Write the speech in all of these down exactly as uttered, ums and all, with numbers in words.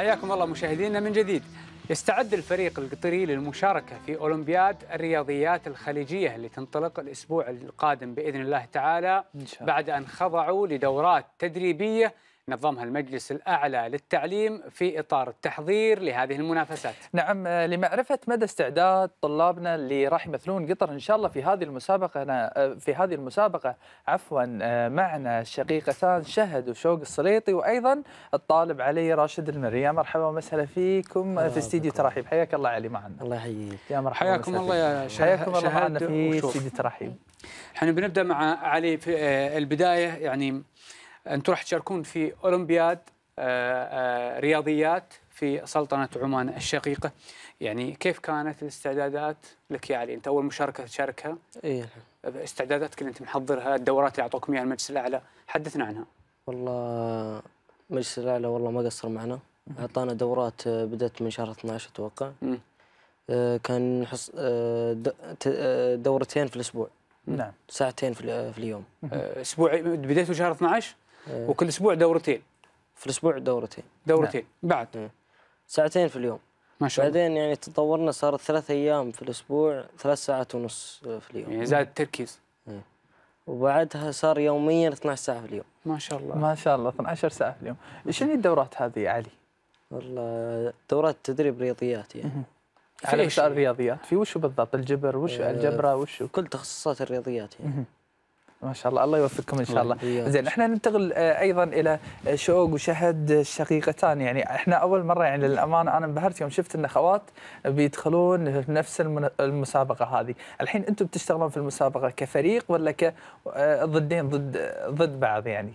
حياكم الله مشاهدينا من جديد. يستعد الفريق القطري للمشاركة في أولمبياد الرياضيات الخليجية اللي تنطلق الأسبوع القادم بإذن الله تعالى، إن شاء الله. بعد أن خضعوا لدورات تدريبية نظمها المجلس الأعلى للتعليم في إطار التحضير لهذه المنافسات. نعم، لمعرفة مدى استعداد طلابنا اللي راح يمثلون قطر إن شاء الله في هذه المسابقة في هذه المسابقة عفوا معنا الشقيقتان شهد وشوق السليطي، وأيضا الطالب علي راشد المري. مرحبا ومسهلا فيكم في استديو ترحيب. حياك الله علي معنا. الله يحييك. يا مرحبا. حياكم الله يا شهد. حياكم الله معنا في استديو ترحيب. احنا بنبدأ مع علي في البداية. يعني أنتم راح تشاركون في أولمبياد رياضيات في سلطنة عمان الشقيقة، يعني كيف كانت الاستعدادات لك يا علي؟ أنت أول مشاركة تشاركها. إيه. استعداداتك اللي أنت محضرها، الدورات اللي أعطوكم إياها المجلس الأعلى، حدثنا عنها. والله المجلس الأعلى والله ما قصر معنا، أعطانا دورات بدأت من شهر اثني عشر أتوقع. م. كان حص... دورتين في الأسبوع. نعم. ساعتين في اليوم. أسبوع بديتوا شهر اثني عشر وكل أسبوع دورتين. في الأسبوع دورتين. دورتين. نعم. بعد. م. ساعتين في اليوم. ما شاء الله. بعدين يعني تطورنا، صارت ثلاث أيام في الأسبوع، ثلاث ساعات ونص في اليوم. يعني زاد التركيز. م. وبعدها صار يوميا اثني عشر ساعة في اليوم. ما شاء الله. ما شاء الله اثني عشر ساعة في اليوم. ايش هي الدورات هذه يا علي؟ والله دورات تدريب رياضيات يعني. على مسار الرياضيات في وشو بالضبط؟ الجبر وش الجبرة وشو؟ كل تخصصات الرياضيات يعني. ما شاء الله، الله يوفقكم ان شاء الله. زين، احنا ننتقل ايضا الى شوق وشهد الشقيقتان. يعني احنا اول مره يعني للامانه انا انبهرت يوم شفت ان اخوات بيدخلون في نفس المسابقه هذه. الحين انتم بتشتغلون في المسابقه كفريق ولا كضدين ضد ضد بعض يعني؟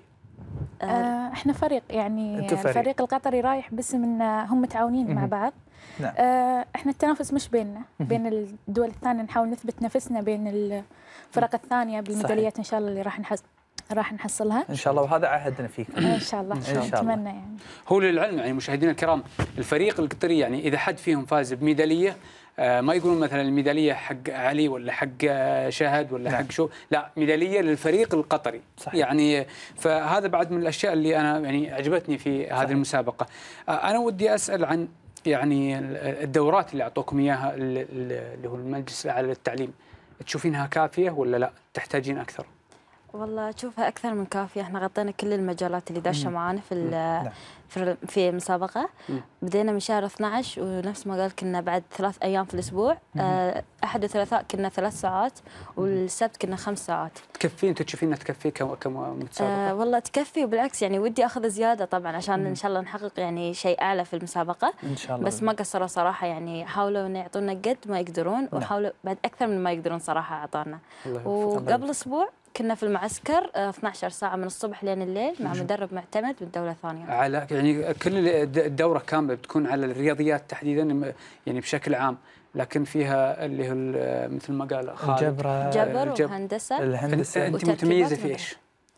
آه احنا فريق يعني فريق. الفريق القطري رايح باسم ان هم متعاونين مع بعض. نعم. آه احنا التنافس مش بيننا، بين الدول الثانيه، نحاول نثبت نفسنا بين الفرق الثانيه بالميداليات ان شاء الله اللي راح نحصل راح نحصلها ان شاء الله، وهذا عهدنا فيكم ان شاء الله. ان شاء الله نتمنى يعني. هو للعلم يعني مشاهدينا الكرام، الفريق القطري يعني اذا حد فيهم فاز بميداليه آه ما يقولون مثلا الميداليه حق علي ولا حق شهد ولا نعم. حق شو، لا، ميداليه للفريق القطري. صحيح. يعني فهذا بعد من الاشياء اللي انا يعني عجبتني في هذه المسابقه. آه انا ودي اسال عن يعني الدورات اللي اعطوكم اياها اللي هو المجلس الاعلى للتعليم، تشوفينها كافيه ولا لا تحتاجين اكثر؟ والله أشوفها أكثر من كافية. احنا غطينا كل المجالات اللي داشة معانا في في المسابقة. بدينا من شهر اثني عشر، ونفس ما قال كنا بعد ثلاث أيام في الأسبوع. أحد الثلاثاء كنا ثلاث ساعات، والسبت كنا خمس ساعات. تكفي؟ أنتوا تشوفين إنها تكفي كمتسابقة؟ آه والله تكفي، وبالعكس يعني ودي أخذ زيادة طبعا عشان إن شاء الله نحقق يعني شيء أعلى في المسابقة إن شاء الله. بس ما قصروا صراحة، يعني حاولوا إن يعطونا قد ما يقدرون، وحاولوا بعد أكثر من ما يقدرون صراحة أعطانا. وقبل أسبوع كنا في المعسكر اثني عشر ساعة من الصبح لين الليل مع مدرب معتمد من دولة ثانية. على يعني كل الدورة كاملة بتكون على الرياضيات تحديدا يعني بشكل عام، لكن فيها اللي هو مثل ما قال خالد الجبر جبر وهندسة. الهندسة أنت متميزة في إيش؟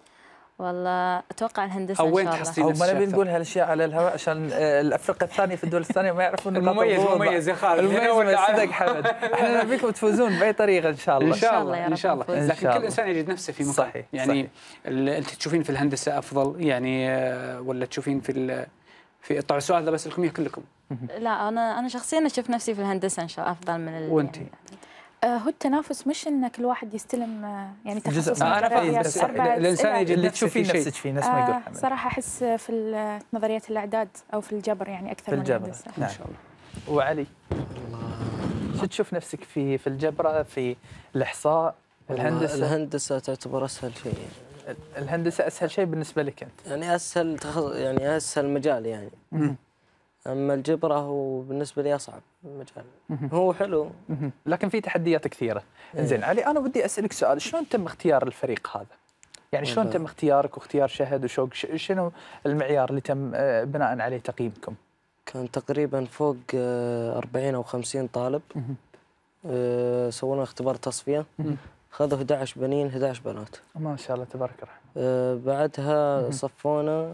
والله اتوقع الهندسه ان شاء الله. وين تحصلين؟ او ما نبي نقول هالاشياء على الهواء عشان الافرقه الثانيه في الدول الثانيه ما يعرفون المميز. مميز يا خالد، المميز صدق حمد. احنا نبيكم تفوزون باي طريقه ان شاء الله. ان شاء الله ان شاء الله. لكن كل انسان يجد نفسه في مكان. صحيح. يعني انت تشوفين في الهندسه افضل يعني ولا تشوفين في في طبعا السؤال هذا بس لكم كلكم؟ لا انا انا شخصيا اشوف نفسي في الهندسه ان شاء الله افضل من ال... وانت؟ هو التنافس مش ان كل واحد يستلم يعني تخصص. انا فاهم، بس الانسان يجد اللي تشوفين نفسك فيه نفس ما يقول حمد. صراحه احس في نظريات الاعداد او في الجبر يعني اكثر من الهندسه. نعم. ان شاء الله. وعلي شو تشوف نفسك في في الجبر، في الاحصاء، الهندسه؟ الهندسه تعتبر اسهل شيء. الهندسه اسهل شيء بالنسبه لك انت؟ يعني اسهل تخص... يعني اسهل مجال يعني. مم. اما الجبر هو بالنسبه لي اصعب مجال. هو حلو لكن في تحديات كثيره. زين علي، انا ودي اسالك سؤال، شلون تم اختيار الفريق هذا؟ يعني شلون تم اختيارك واختيار شهد وشوق؟ شنو المعيار اللي تم بناء عليه تقييمكم؟ كان تقريبا فوق أربعين او خمسين طالب. سووا اختبار تصفيه، خذوا أحد عشر بنين أحد عشر بنات. ما شاء الله تبارك الرحمن. أه بعدها صفونا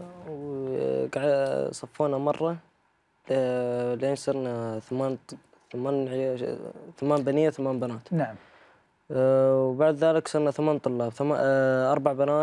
وقعد صفونا مره أه لين صرنا ثمان ثمان ثمان بنيه ثمان بنات. نعم. أه وبعد ذلك صرنا ثمان طلاب، ثم أه اربع بنات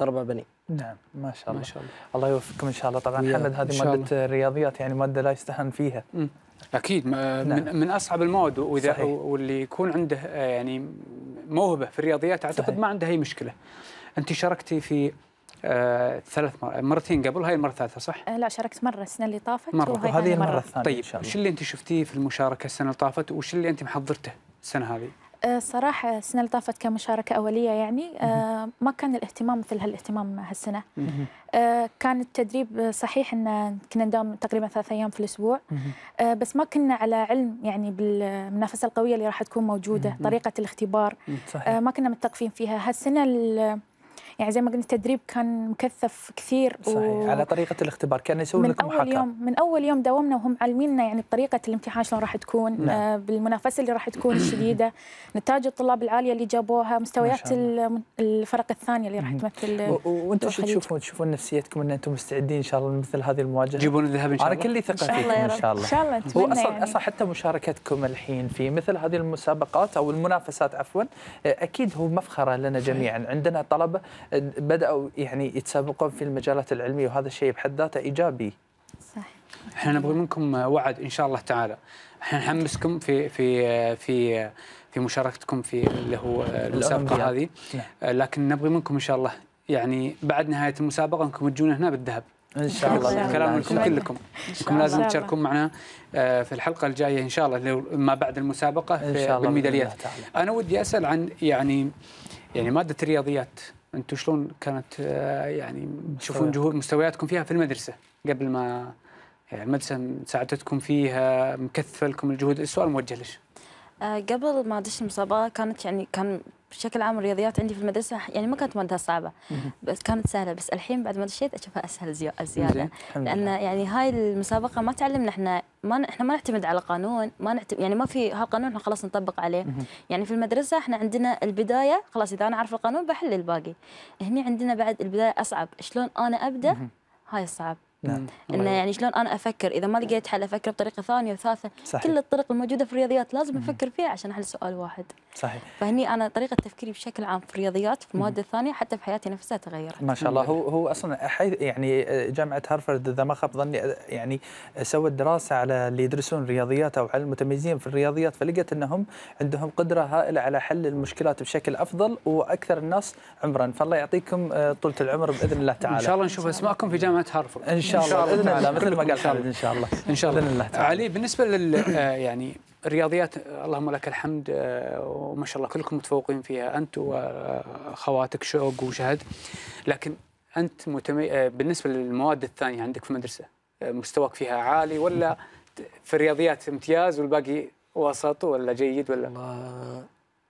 أربع بنين. نعم ما شاء الله. ما شاء الله. الله يوفقكم ان شاء الله. طبعا ويا- حمد، هذه إن شاء ماده الرياضيات يعني ماده لا يستهان فيها. مم. اكيد ما- نعم. من من اصعب المواد، واذا صحيح. واللي يكون عنده آه، يعني موهبه في الرياضيات اعتقد صحيح. ما عنده اي مشكله. انت شاركتي في آه، ثلاث مر... مرتين قبل، هاي المره الثالثه صح؟ آه، لا شاركت مرة السنة اللي طافت مرة. وهاي وهذه ثاني المره مرة. الثانيه طيب ان شاء وش الله. اللي انت شفتيه في المشاركه السنه اللي طافت، وش اللي انت محضرته السنه هذه؟ آه، صراحة السنة اللي طافت كمشاركة أولية يعني آه، ما كان الاهتمام مثل هالاهتمام هالسنة. مهم. آه، كان التدريب صحيح ان كنا نداوم تقريبا ثلاث ايام في الاسبوع، مهم. آه، بس ما كنا على علم يعني بالمنافسه القويه اللي راح تكون موجوده، مهم. طريقه الاختبار صحيح. آه، ما كنا متثقفين فيها. هالسنه ال- يعني زي ما قلنا التدريب كان مكثف كثير. صحيح. على طريقه الاختبار كانوا يسوون من لكم اول حكر. يوم من اول يوم داومنا وهم عالميننا يعني بطريقه الامتحان شلون راح تكون، نعم. آه، بالمنافسه اللي راح تكون الشديده، نتائج الطلاب العاليه اللي جابوها، مستويات شاء الله. الم- الفرق الثانيه اللي راح مهم. تمثل. و- وانتم شو الخليج. تشوفون تشوفون نفسيتكم ان انتم مستعدين ان شاء الله لمثل هذه المواجهه؟ تجيبون الذهب ان شاء انا الله؟ كلي ثقه شاء الله فيكم يا ان رب. شاء الله. ان شاء الله هو نتمنى اصلا يعني. اصلا حتى مشاركتكم الحين في مثل هذه المسابقات او المنافسات عفوا، اكيد هو مفخره لنا جميعا. عندنا طلبه بداوا يعني يتسابقون في المجالات العلميه، وهذا الشيء بحد ذاته ايجابي. صح. احنا نبغى منكم وعد ان شاء الله تعالى، احنا نحمسكم في في في في مشاركتكم في اللي هو المسابقه هذه، نعم. لكن نبغي منكم ان شاء الله يعني بعد نهايه المسابقه انكم تجون هنا بالذهب. ان شاء الله. الله. كلام إن منكم شاء الله. كلكم، انكم الله. لازم إن شاء تشاركون معنا آه، في الحلقه الجايه ان شاء الله اللي هو ما بعد المسابقه ان في شاء الله بالميداليات. بإذن الله تعالى. انا ودي اسال عن يعني يعني ماده الرياضيات، انتم شلون كانت آه، يعني تشوفون جهود مستوياتكم فيها في المدرسه قبل ما يعني المدرسه ساعدتكم فيها، مكثفه لكم الجهود؟ السؤال موجه ليش؟ آه، قبل ما ادش المسابقه كانت يعني كان بشكل عام الرياضيات عندي في المدرسه يعني ما كانت مادتها صعبه، بس كانت سهله. بس الحين بعد ما دشيت اشوفها اسهل زي- زياده، زين. الحمد لان لله. يعني هاي المسابقه ما تعلمنا احنا ما احنا ما نعتمد على قانون، ما نعتمد يعني ما في هالقانون احنا خلاص نطبق عليه. يعني في المدرسه احنا عندنا البدايه خلاص، اذا انا اعرف القانون بحل الباقي. هني عندنا بعد البدايه اصعب، شلون انا ابدا هاي الصعب. نعم. انه يعني شلون انا افكر، اذا ما لقيت حل افكر بطريقه ثانيه وثالثه. صحيح. كل الطرق الموجوده في الرياضيات لازم افكر فيها عشان احل سؤال واحد. صحيح. فهني انا طريقه تفكيري بشكل عام في الرياضيات في المواد الثانيه حتى في حياتي نفسها تغيرت. ما شاء الله. هو هو اصلا حي يعني جامعه هارفارد اذا ما خاب ظني يعني سوت دراسه على اللي يدرسون رياضيات او على المتميزين في الرياضيات، فلقت انهم عندهم قدره هائله على حل المشكلات بشكل افضل واكثر الناس عمرا. فالله يعطيكم طولة العمر باذن الله تعالى. ان شاء الله نشوف اسماءكم في جامعه هارفارد ان شاء الله باذن الله مثل ما قال إن شاء خالد الله. ان شاء الله ان شاء الله. باذن الله تعالى. علي، بالنسبه لل آه، يعني الرياضيات اللهم لك الحمد، آه، وما شاء الله كلكم متفوقين فيها انت واخواتك شوق وشهد، لكن انت متمي... آه، بالنسبه للمواد الثانيه عندك في المدرسه آه، مستواك فيها عالي ولا في الرياضيات امتياز والباقي وسط ولا جيد ولا؟ والله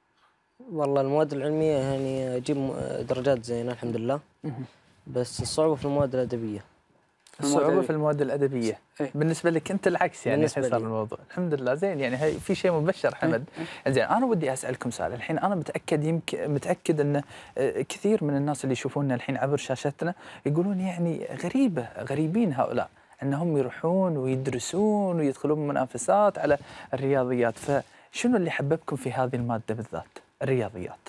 والله المواد العلمية يعني أجيب م- درجات زينة الحمد لله، بس الصعوبة في المواد الأدبية. الصعوبة في المواد الأدبية. إيه؟ بالنسبة لك أنت العكس يعني بالنسبة صار لي. الموضوع. الحمد لله زين يعني هي في شيء مبشر حمد. زين أنا ودي أسألكم سؤال الحين. أنا متأكد يمكن متأكد أن آه، كثير من الناس اللي يشوفوننا الحين عبر شاشتنا يقولون يعني غريبة غريبين هؤلاء أنهم يروحون ويدرسون ويدخلون منافسات على الرياضيات، فشنو اللي حببكم في هذه المادة بالذات الرياضيات؟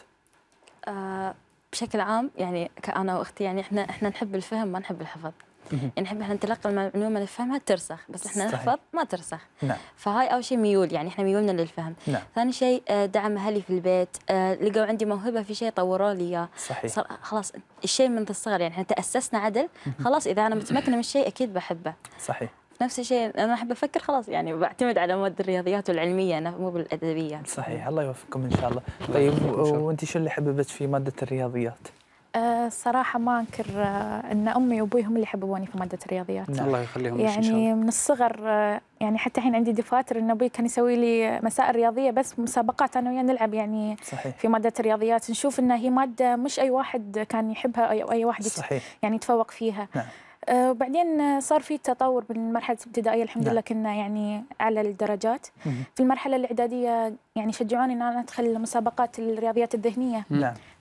آه بشكل عام يعني كأنا وأختي يعني احنا احنا نحب الفهم ما نحب الحفظ. يعني نحب احنا نتلقى المعلومه نفهمها ترسخ، بس احنا صحيح. نحفظ ما ترسخ. نعم. فهاي اول شيء ميول، يعني احنا ميولنا للفهم. نعم. ثاني شيء آه، دعم اهلي في البيت، آه، لقوا عندي موهبه في شيء طوروا لي اياه. صحيح. صار خلاص الشيء من الصغر، يعني احنا تاسسنا عدل، خلاص اذا انا متمكنه من الشيء اكيد بحبه. صحيح. نفس الشيء انا احب افكر خلاص يعني بعتمد على مواد الرياضيات والعلميه أنا مو بالادبيه. صحيح. الله يوفقكم ان شاء الله. طيب وانت شو اللي حببت في ماده الرياضيات؟ أه صراحة ما أنكر أه أن أمي وأبوي هم اللي حببوني في مادة الرياضيات. نعم. الله يخليهم لك إن شاء يعني الله. من الصغر أه يعني حتى الحين عندي دفاتر أن أبوي كان يسوي لي مسائل رياضية بس مسابقات أنا وياه نلعب يعني. صحيح. في مادة الرياضيات نشوف أنها هي مادة مش أي واحد كان يحبها أو أي واحد صحيح. يعني يتفوق فيها. نعم. أه وبعدين صار في تطور بالمرحلة الابتدائية الحمد نعم. لله كنا يعني أعلى الدرجات. مم. في المرحلة الإعدادية يعني شجعوني أن أنا أدخل مسابقات الرياضيات الذهنية. نعم.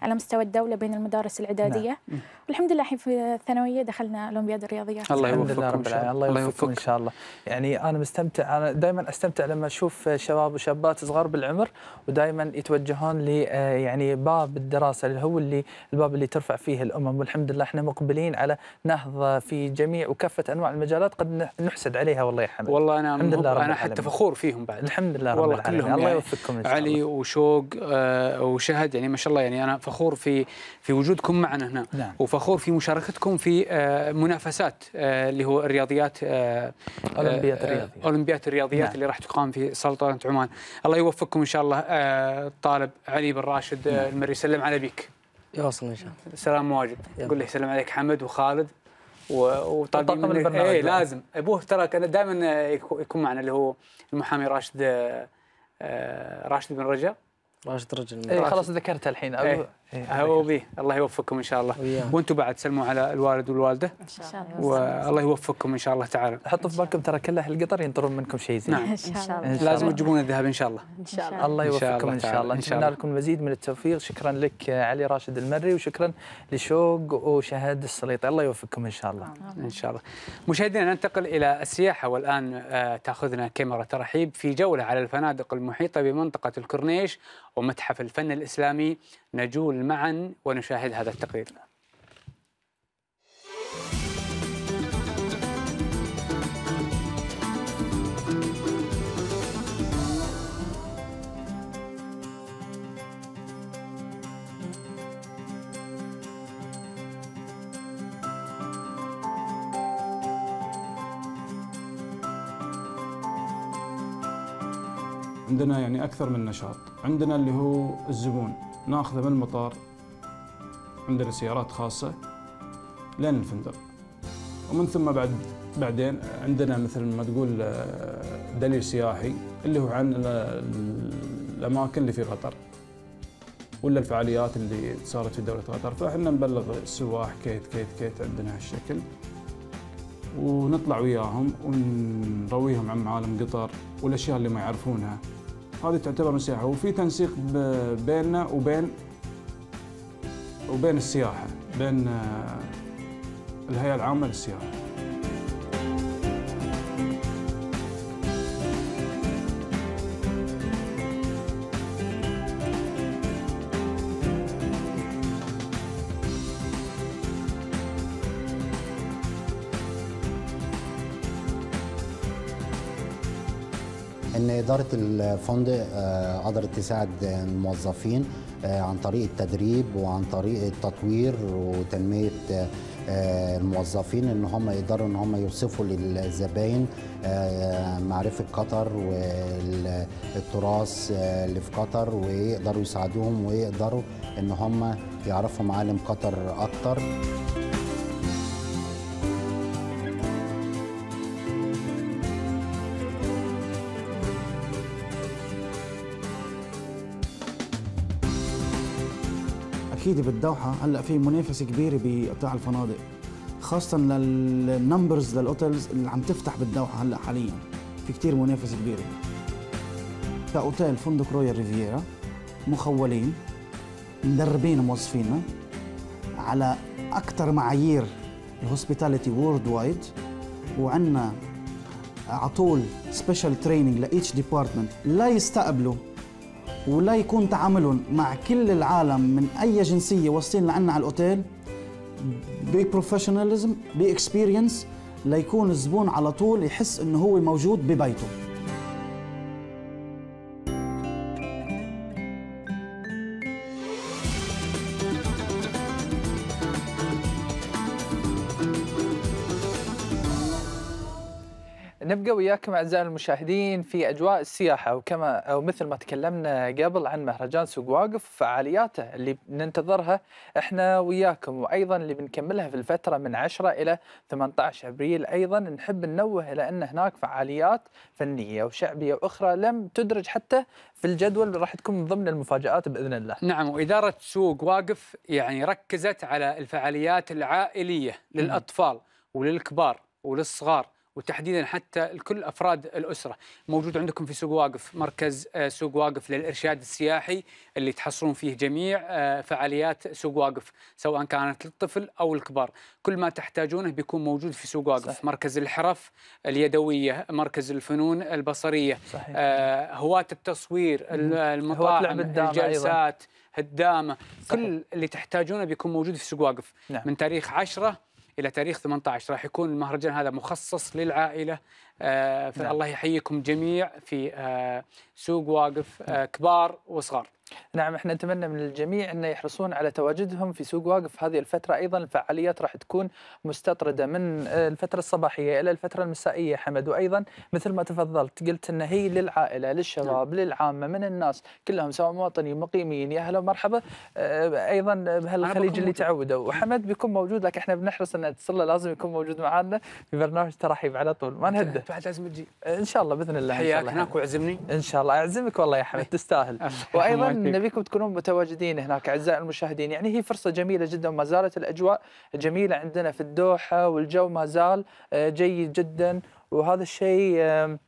على مستوى الدولة بين المدارس الإعدادية. نعم. والحمد لله الحين في الثانوية دخلنا أولمبياد الرياضيات. الله يوفقكم رب العالمين. الله يوفقكم إن شاء الله. يعني أنا مستمتع، أنا دائما أستمتع لما أشوف شباب وشابات صغار بالعمر ودائما يتوجهون ل يعني باب الدراسة اللي هو اللي الباب اللي ترفع فيه الأمم، والحمد لله احنا مقبلين على نهضة في جميع وكافة أنواع المجالات قد نحسد عليها. والله يا حمد. والله أنا الحمد لله أنا حتى فخور فيهم بعد. الحمد لله رب العالمين. الله يوفقكم إن شاء الله. علي وشوق آه وشهد، يعني ما شاء الله، يعني أنا فخور في في وجودكم معنا هنا. نعم. وفخور في مشاركتكم في آه منافسات آه اللي هو الرياضيات آه أولمبياد الرياضيات آه أولمبياد الرياضيات. نعم. اللي راح تقام في سلطنة عمان. الله يوفقكم إن شاء الله. آه الطالب علي بن راشد آه المري يسلم على بيك. يواصل إن شاء الله. سلام واجب. قول له يسلم عليك حمد وخالد وطاقم البرنامج. ايه لازم ابوه ترى كان دائما يكون معنا اللي هو المحامي راشد راشد بن رجا. راشد رجل. ايه خلاص ذكرته الحين. ايه هو به. الله يوفقكم ان شاء الله. وانتم بعد سلموا على الوالد والوالده ان شاء الله. والله يوفقكم ان شاء الله تعالى. حطوا في بالكم ترى كل اهل قطر ينطرون منكم شيء زين. نعم. ان شاء الله. لازم تجيبون الذهب ان شاء الله. ان شاء الله. الله يوفقكم ان شاء الله. نتمنى لكم المزيد من التوفيق. شكرا لك علي راشد المري، وشكرا لشوق وشهد السليطي. الله يوفقكم ان شاء الله. ان شاء الله. مشاهدينا ننتقل الى السياحه، والان تاخذنا كاميرا ترحيب في جوله على الفنادق المحيطه بمنطقه الكورنيش ومتحف الفن الاسلامي. نجول معا ونشاهد هذا التقرير. عندنا يعني أكثر من نشاط. عندنا اللي هو الزبون ناخذه من المطار، عندنا سيارات خاصة لين الفندق، ومن ثم بعد بعدين عندنا مثل ما تقول دليل سياحي اللي هو عن الأماكن اللي في قطر ولا الفعاليات اللي صارت في دولة قطر، فإحنا نبلغ السواح كيت كيت كيت عندنا هالشكل، ونطلع وياهم ونرويهم عن معالم قطر والأشياء اللي ما يعرفونها. هذه تعتبر من السياحة، وفي تنسيق بيننا وبين وبين السياحة، بين الهيئة العامة للسياحة. إن إدارة الفندق قدرت تساعد الموظفين عن طريق التدريب وعن طريق التطوير وتنمية الموظفين، إن هم يقدروا إن هم يوصفوا للزبائن معرفة قطر والتراث اللي في قطر، ويقدروا يساعدوهم ويقدروا إن هم يعرفوا معالم قطر أكتر. اكيد بالدوحه هلا في منافسه كبيره بقطاع الفنادق، خاصه للنمبرز للاوتيلز اللي عم تفتح بالدوحه هلا حاليا، في كثير منافسه كبيره. كاوتيل فندق رويال ريفيرا مخولين مدربين موظفينا على اكثر معايير الهوسبيتاليتي وورلد وايد، وعندنا على طول سبيشال تريننج لايتش ديبارتمنت لا يستقبلوا ولا يكون تعاملهم مع كل العالم من أي جنسية واصلين لعنا على الأوتيل ببروفيشناليزم بإكسبيرينس، ليكون الزبون على طول يحس إنه هو موجود ببيته. نبقى وياكم أعزائي المشاهدين في أجواء السياحة، وكما أو مثل ما تكلمنا قبل عن مهرجان سوق واقف وفعالياته اللي ننتظرها إحنا وياكم، وأيضا اللي بنكملها في الفترة من عشرة إلى ثمانية عشر أبريل. أيضا نحب ننوه إلى أن هناك فعاليات فنية وشعبية وأخرى لم تدرج حتى في الجدول، راح تكون من ضمن المفاجآت بإذن الله. نعم، وإدارة سوق واقف يعني ركزت على الفعاليات العائلية للأطفال وللكبار وللصغار وتحديدا حتى لكل افراد الاسره. موجود عندكم في سوق واقف مركز سوق واقف للارشاد السياحي اللي تحصلون فيه جميع فعاليات سوق واقف سواء كانت للطفل او الكبار. كل ما تحتاجونه بيكون موجود في سوق واقف. صحيح. مركز الحرف اليدويه، مركز الفنون البصريه، صحيح. آه هواة التصوير، المطاعم، الجلسات، هدامه، كل اللي تحتاجونه بيكون موجود في سوق واقف. نعم. من تاريخ عشرة إلى تاريخ ثمانية عشر راح يكون المهرجان هذا مخصص للعائلة. آه فالله يحييكم جميع في آه سوق واقف، آه كبار وصغار. نعم، احنا نتمنى من الجميع أن يحرصون على تواجدهم في سوق واقف هذه الفترة. أيضا الفعاليات راح تكون مستطردة من الفترة الصباحية إلى الفترة المسائية حمد، وأيضا مثل ما تفضلت قلت أن هي للعائلة، للشباب، نعم. للعامة من الناس كلهم سواء مواطنين مقيمين، يا أهلا ومرحبا. أيضا بهالخليج اللي تعودوا، وحمد بيكون موجود، لكن احنا بنحرص أن اتصل لازم يكون موجود معنا في برنامج ترحيب على طول، ما نهده. بعد لازم تجي إن شاء الله بإذن الله. حياك هناك وعزمني إن شاء الله. أعزمك والله يا حمد، تستاهل. وأيضا نبيكم تكونون متواجدين هناك أعزائي المشاهدين. يعني هي فرصة جميلة جدا، وما زالت الأجواء جميلة عندنا في الدوحة، والجو ما زال جيد جدا، وهذا الشيء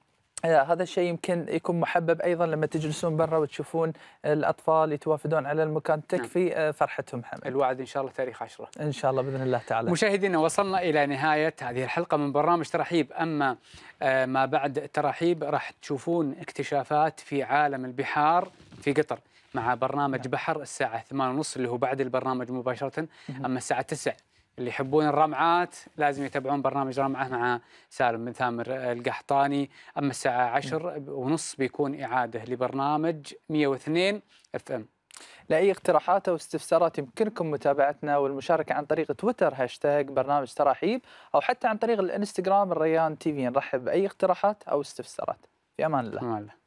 هذا الشيء يمكن يكون محبب أيضا لما تجلسون برا وتشوفون الأطفال يتوافدون على المكان، تكفي فرحتهم حمد. الوعد إن شاء الله تاريخ عشرة إن شاء الله بإذن الله تعالى. مشاهدينا، وصلنا إلى نهاية هذه الحلقة من برنامج ترحيب. أما ما بعد الترحيب راح تشوفون اكتشافات في عالم البحار في قطر مع برنامج بحر الساعة ثمانية ونص اللي هو بعد البرنامج مباشرة. أما الساعة تسعة اللي يحبون الرمعات لازم يتابعون برنامج رمعة مع سالم بن ثامر القحطاني. أما الساعة عشر ونص بيكون إعادة لبرنامج مئة واثنين اف ام. لأي اقتراحات أو استفسارات يمكنكم متابعتنا والمشاركة عن طريق تويتر هاشتاج برنامج ترحيب، أو حتى عن طريق الانستغرام الريان تي في. نرحب بأي اقتراحات أو استفسارات. في أمان الله. أمان الله.